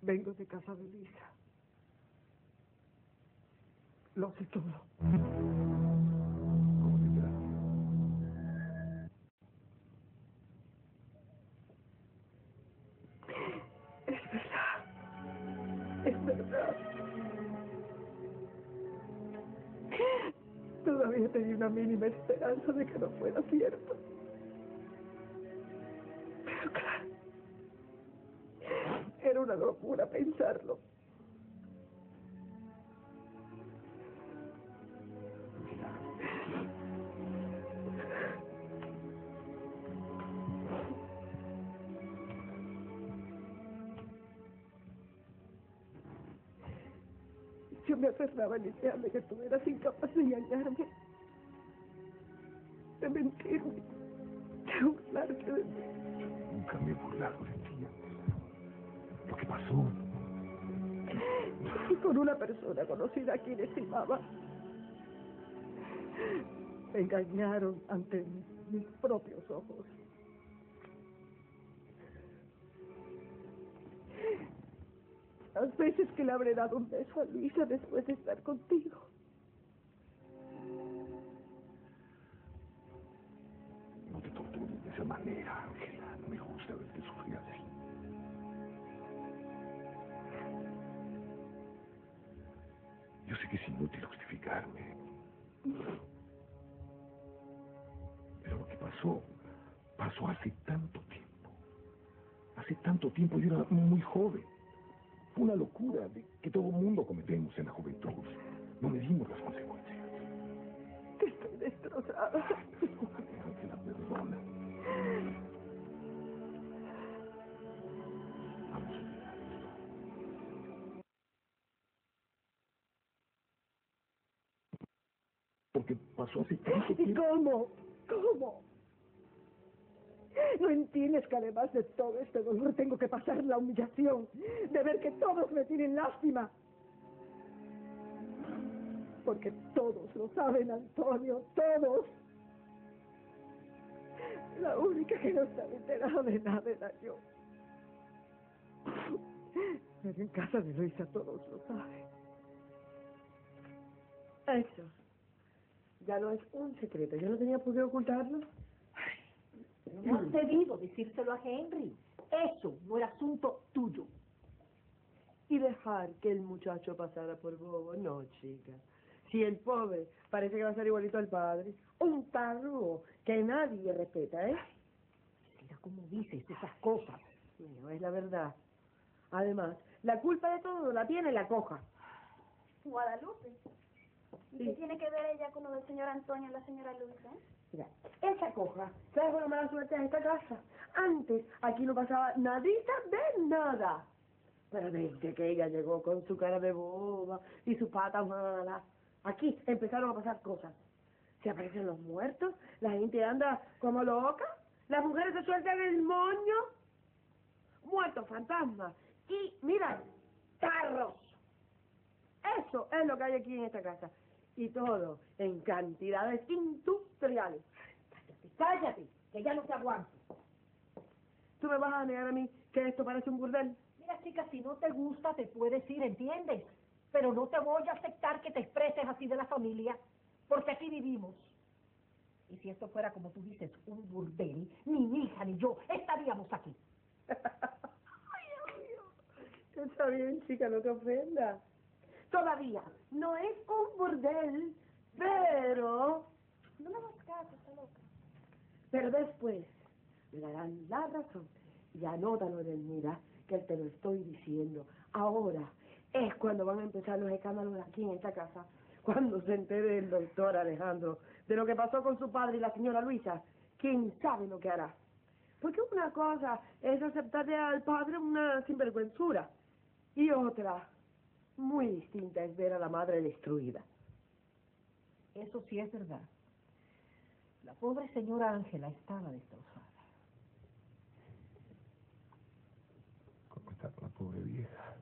Vengo de casa de Luisa. Lo sé todo. Es verdad. Es verdad. Todavía tenía una mínima esperanza de que no fuera cierto. Pero claro, era una locura pensarlo. Yo me aferraba en desearme que tú eras incapaz de engañarme, de mentirme, de burlarte de mí. Nunca me he burlado de ti. Lo que pasó. Y con una persona conocida a quien estimaba. Me engañaron ante mis propios ojos. Las veces que le habré dado un beso a Luisa después de estar contigo. No te tortures de esa manera, Ángela. No me gusta verte sufrir así. Yo sé que es inútil justificarme. Pero lo que pasó hace tanto tiempo. Hace tanto tiempo yo era muy joven. Fue una locura de que todo mundo cometemos en la juventud. No medimos las consecuencias. Estoy destrozada. Perdóname, Ángela, perdona. Vamos a olvidar esto. Porque pasó hace tanto ¿Y tiempo. cómo? ¿No entiendes que además de todo este dolor tengo que pasar la humillación de ver que todos me tienen lástima? Porque todos lo saben, Antonio, todos. La única que no estaba enterada de nada era yo. Pero en casa de Luisa todos lo saben. Eso ya no es un secreto. Yo no tenía por qué ocultarlo. No has debido decírselo a Henry. Eso no era asunto tuyo. Y dejar que el muchacho pasara por bobo. No, chica. Si el pobre parece que va a ser igualito al padre. Un tarro que nadie respeta, ¿eh? Mira cómo dices esas cosas. No es la verdad. Además, la culpa de todo la tiene la coja. Guadalupe. ¿Y Sí. qué tiene que ver ella con lo del señor Antonio y la señora Luisa? Mira, esa coja, ¿sabes por la mala suerte de esta casa? Antes aquí no pasaba nadita de nada. Pero desde que ella llegó con su cara de boba y sus patas malas, aquí empezaron a pasar cosas. Se aparecen los muertos, la gente anda como loca, las mujeres se sueltan el moño, muertos, fantasmas, y mira, tarros. Eso es lo que hay aquí en esta casa. Y todo en cantidades industriales. Cállate, que ya no te aguanto. ¿Tú me vas a negar a mí que esto parece un burdel? Mira, chica, si no te gusta, te puedes ir, ¿entiendes? Pero no te voy a aceptar que te expreses así de la familia, porque aquí vivimos. Y si esto fuera, como tú dices, un burdel, ni mi hija ni yo estaríamos aquí. Ay, Dios mío. Está bien, chica, no te ofendas. Todavía no es un burdel, pero... No me hagas caso, está loca. Pero después me darán la razón. Y anótalo, Edelmira, que te lo estoy diciendo. Ahora es cuando van a empezar los escándalos aquí en esta casa. Cuando se entere el doctor Alejandro de lo que pasó con su padre y la señora Luisa, quién sabe lo que hará. Porque una cosa es aceptarle al padre una sinvergüenzura. Y otra, muy distinta, es ver a la madre destruida. Eso sí es verdad. La pobre señora Ángela estaba destrozada. ¿Cómo está con la pobre vieja?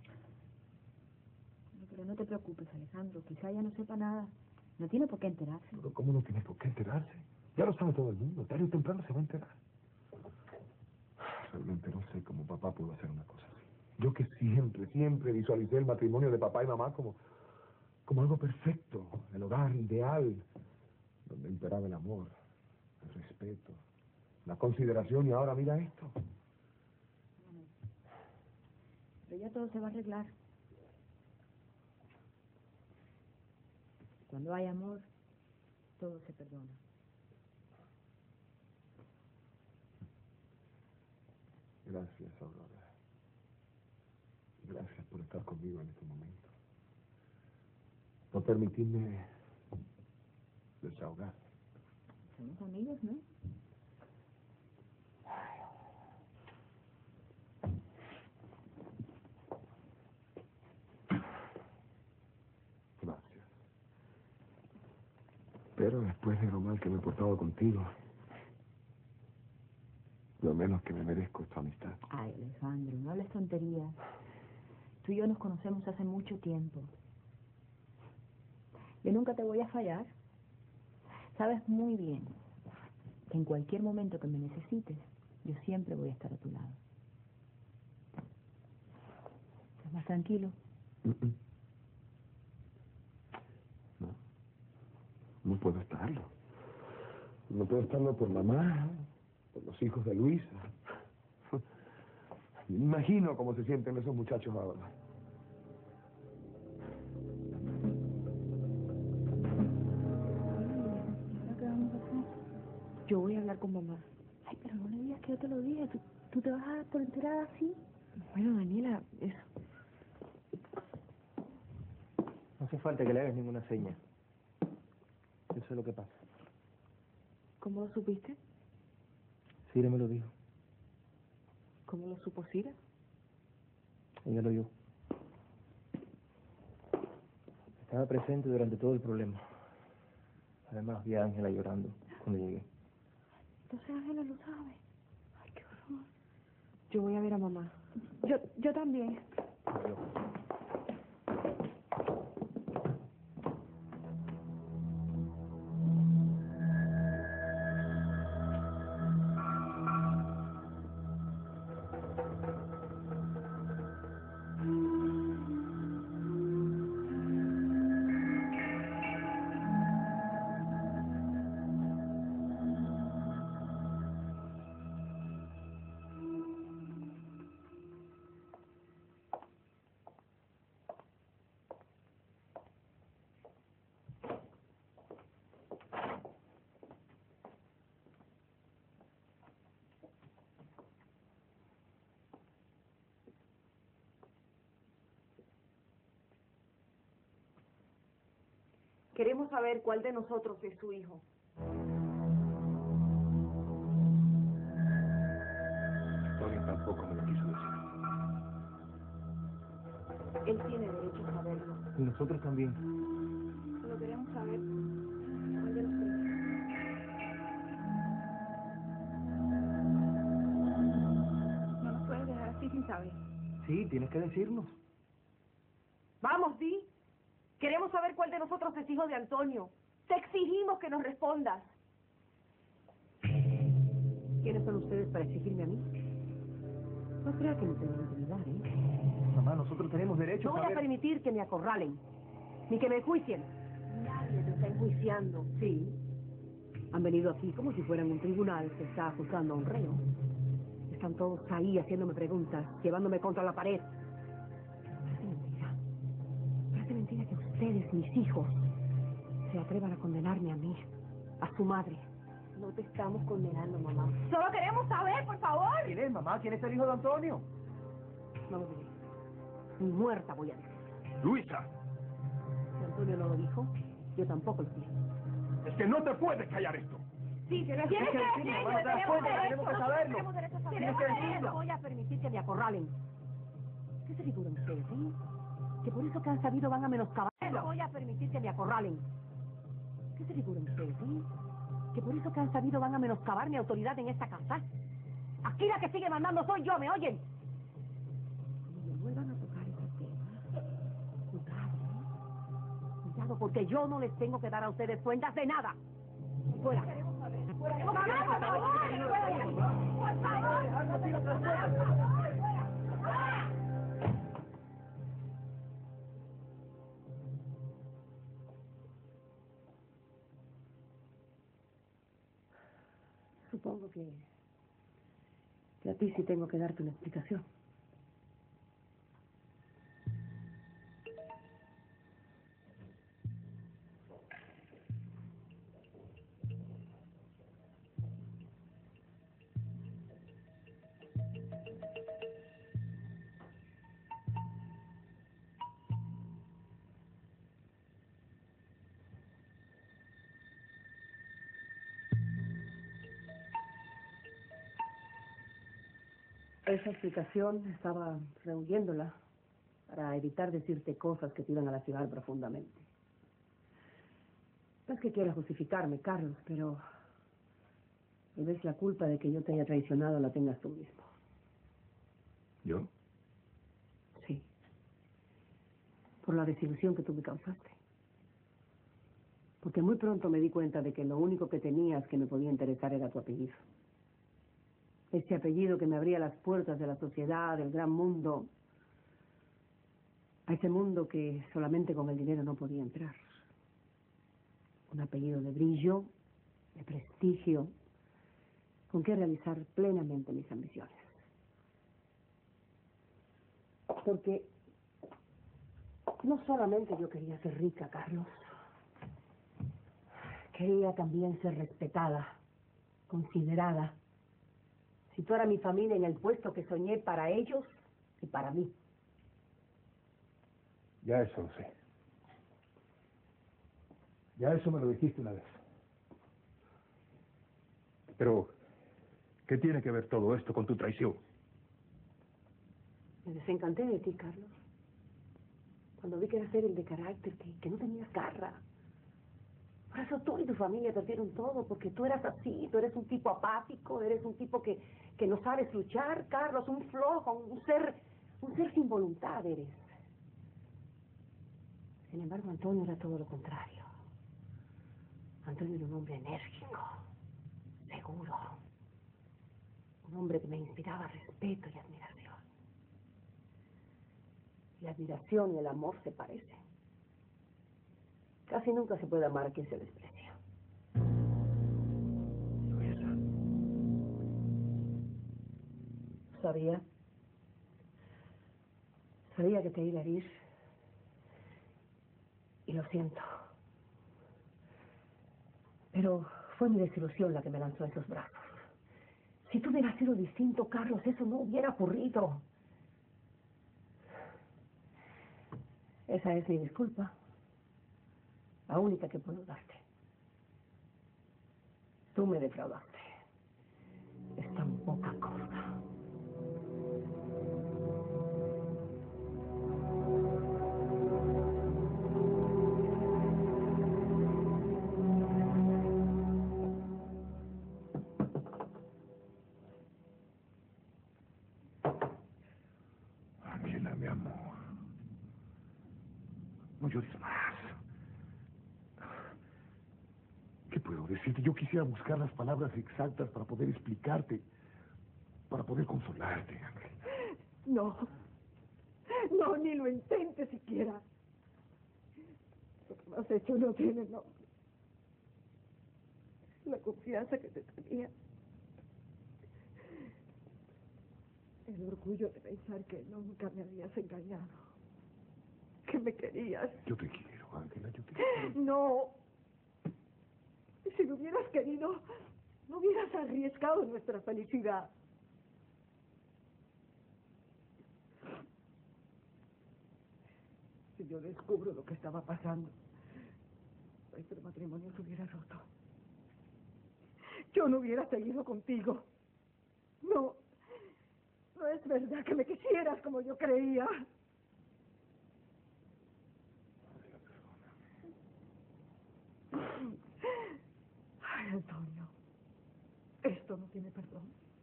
Pero no te preocupes, Alejandro. Quizá ella no sepa nada. No tiene por qué enterarse. Pero ¿cómo no tiene por qué enterarse? Ya lo sabe todo el mundo. Tarde o temprano se va a enterar. Realmente no sé cómo papá pudo hacer una cosa así. Yo que siempre visualicé el matrimonio de papá y mamá como algo perfecto, el hogar ideal, donde imperaba el amor, el respeto, la consideración, y ahora mira esto. Pero ya todo se va a arreglar. Cuando hay amor, todo se perdona. Gracias, Aurora. Gracias por estar conmigo en este momento. Por permitirme desahogar. Somos amigos, ¿no? Gracias. Pero después de lo mal que me he portado contigo, lo menos que me merezco es tu amistad. Ay, Alejandro, no hables tonterías. Tú y yo nos conocemos hace mucho tiempo. Yo nunca te voy a fallar. Sabes muy bien que en cualquier momento que me necesites, yo siempre voy a estar a tu lado. ¿Estás más tranquilo? No puedo estarlo. No puedo estarlo por mamá, por los hijos de Luisa. Me imagino cómo se sienten esos muchachos ahora. ¿Ahora qué vamos a hacer? Yo voy a hablar con mamá. Ay, pero no le digas que yo te lo dije. ¿Tú te vas a dar por enterada así? Bueno, Daniela, eso. No hace falta que le hagas ninguna seña. Yo sé lo que pasa. ¿Cómo lo supiste? Cira me lo dijo. ¿Cómo lo supo Cira? Ella lo oyó. Estaba presente durante todo el problema. Además, vi a Ángela llorando cuando llegué. Entonces Ángela lo sabe. Ay, qué horror. Yo voy a ver a mamá. Yo también. Queremos saber cuál de nosotros es su hijo. Tony tampoco me lo quiso decir. Él tiene derecho a saberlo. Y nosotros también. Solo queremos saber cuál de los tres. No nos puedes dejar así sin saber. Sí, tienes que decirnos. Vamos, Di. Queremos saber cuál de nosotros es hijo de Antonio. Te exigimos que nos respondas. ¿Quiénes son ustedes para exigirme a mí? No crea que no tengo intimidad, ¿eh? Mamá, nosotros tenemos derecho No a voy a saber... permitir que me acorralen, ni que me enjuicien. Nadie te está enjuiciando. Sí. Han venido aquí como si fueran un tribunal que está juzgando a un reo. Están todos ahí haciéndome preguntas, llevándome contra la pared. Parece mentira. Parece mentira que ustedes, mis hijos, se atrevan a condenarme a mí, a su madre. No te estamos condenando, mamá. Solo queremos saber, por favor. ¿Quién es, mamá? ¿Quién es el hijo de Antonio? No lo diré. Ni muerta voy a decir. ¡Luisa! Si Antonio no lo dijo, yo tampoco lo dije. Es que no te puedes callar esto. Sí, tienes Tienes que decirlo, tenemos tenemos derecho. tenemos que saberlo. Tenemos derecho a saber. Tienes que Tenemos decirlo. derecho. No voy a permitir que me acorralen. ¿Qué se figuran ustedes, que por eso que han sabido van a menoscabar? No voy a permitir que me acorralen. ¿Qué se figuran ustedes, que por eso que han sabido van a menoscabar mi autoridad en esta casa? Aquí la que sigue mandando soy yo, ¿me oyen? Cuando me vuelvan a tocar ese tema, cuidado, cuidado, porque yo no les tengo que dar a ustedes cuentas de nada. Fuera. Supongo que a ti sí tengo que darte una explicación. Esa explicación estaba rehuyéndola para evitar decirte cosas que te iban a lastimar profundamente. No es que quiera justificarme, Carlos, pero tal vez la culpa de que yo te haya traicionado la tengas tú mismo. ¿Yo? Sí. Por la desilusión que tú me causaste. Porque muy pronto me di cuenta de que lo único que tenías que me podía interesar era tu apellido. Ese apellido que me abría las puertas de la sociedad, del gran mundo, a ese mundo que solamente con el dinero no podía entrar. Un apellido de brillo, de prestigio, con que realizar plenamente mis ambiciones. Porque no solamente yo quería ser rica, Carlos. Quería también ser respetada, considerada, situar a mi familia en el puesto que soñé para ellos y para mí. Ya eso lo sé. Ya eso me lo dijiste una vez. Pero, ¿qué tiene que ver todo esto con tu traición? Me desencanté de ti, Carlos. Cuando vi que eras débil de carácter, que no tenías garra. Por eso tú y tu familia perdieron todo, porque tú eras así, tú eres un tipo apático, eres un tipo que no sabes luchar, Carlos, un flojo, un ser sin voluntad eres. Sin embargo, Antonio era todo lo contrario. Antonio era un hombre enérgico, seguro, un hombre que me inspiraba respeto y admiración. La admiración y el amor se parecen. Casi nunca se puede amar a quien se desprecia. Luisa. Sabía que te iba a herir. Y lo siento. Pero fue mi desilusión la que me lanzó a esos brazos. Si tú hubieras sido distinto, Carlos, eso no hubiera ocurrido. Esa es mi disculpa. La única que puedo darte. Tú me defraudaste. Es tan poca cosa. Ángela, mi amor. No llores más. ¿Qué puedo decirte? Yo quisiera buscar las palabras exactas para poder explicarte, para poder consolarte, Ángel. No, ni lo intentes siquiera. Lo que me has hecho no tiene nombre. La confianza que te tenía. El orgullo de pensar que nunca me habías engañado. Que me querías. Yo te quiero, Ángela, yo te quiero. No. Si me hubieras querido, no hubieras arriesgado nuestra felicidad. Si yo descubro lo que estaba pasando, nuestro matrimonio se hubiera roto. Yo no hubiera seguido contigo. No es verdad que me quisieras como yo creía. Ay, Antonio, esto no tiene perdón.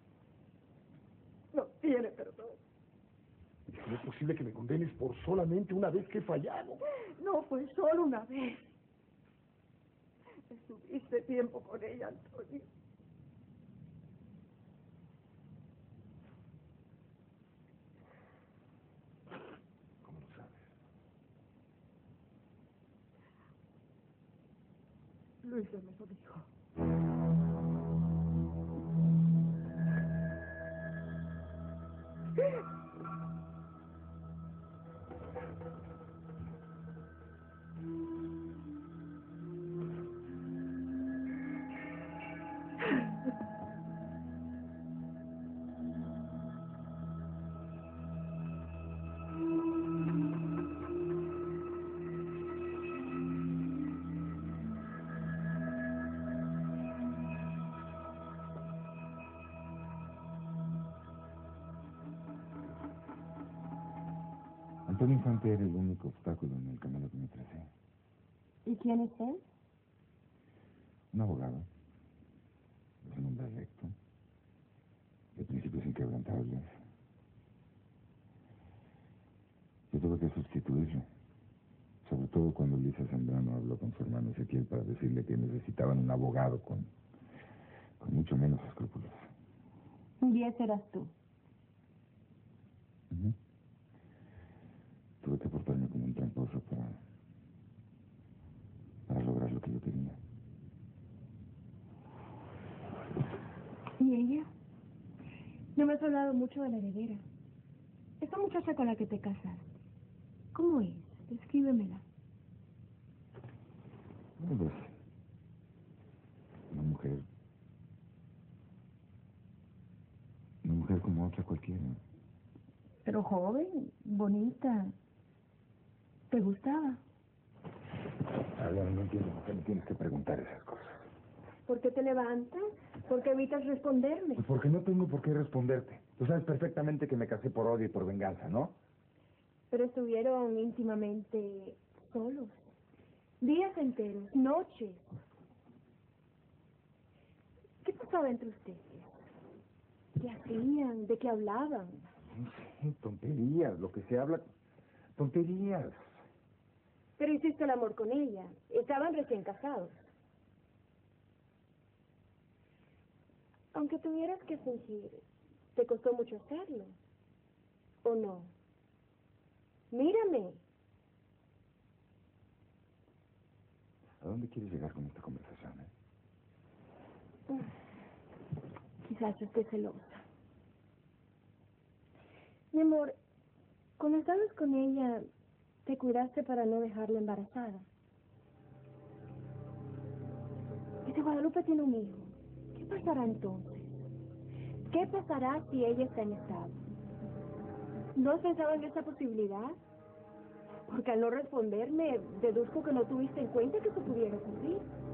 No tiene perdón. No es posible que me condenes por solamente una vez que he fallado. No fue solo una vez. Estuviste tiempo con ella, Antonio. ¿Cómo lo sabes? Luisa me lo dijo. Antonio Infante era el único obstáculo en el camino que me tracé. ¿Y quién es él? Un abogado. Es un hombre recto. De principios inquebrantables. Yo tuve que sustituirlo. Sobre todo cuando Lisa Zambrano habló con su hermano Ezequiel para decirle que necesitaban un abogado con mucho menos escrúpulos. Y ese eras tú. Ujú. Tuve que portarme como un tramposo para lograr lo que yo quería. ¿Y ella? No me has hablado mucho de la heredera. Esta muchacha con la que te casaste, ¿cómo es? Descríbemela. Bueno, pues, una mujer como otra cualquiera. Pero joven, bonita. ¿Te gustaba? Ahora no entiendo por qué me tienes que preguntar esas cosas. ¿Por qué te levantas? ¿Por qué evitas responderme? Pues porque no tengo por qué responderte. Tú sabes perfectamente que me casé por odio y por venganza, ¿no? Pero estuvieron íntimamente solos. Días enteros, noches. ¿Qué pasaba entre ustedes? ¿Qué hacían? ¿De qué hablaban? No sé, tonterías, lo que se habla... Tonterías. Pero hiciste el amor con ella. Estaban recién casados. Aunque tuvieras que fingir, ¿te costó mucho hacerlo? ¿O no? Mírame. ¿A dónde quieres llegar con esta conversación, Quizás esté celosa. Mi amor, cuando estabas con ella, te cuidaste para no dejarla embarazada. Y si Guadalupe tiene un hijo, ¿qué pasará entonces? ¿Qué pasará si ella está en estado? ¿No has pensado en esa posibilidad? Porque al no responderme, deduzco que no tuviste en cuenta que eso pudiera ocurrir.